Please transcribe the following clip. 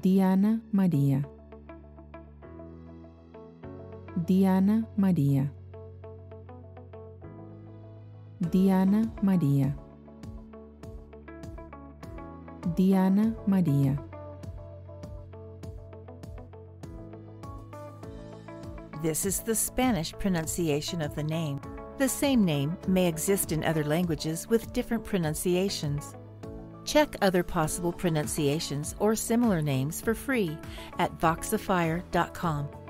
Diana Maria. Diana Maria. Diana Maria. Diana Maria. This is the Spanish pronunciation of the name. The same name may exist in other languages with different pronunciations. Check other possible pronunciations or similar names for free at Voxifier.com.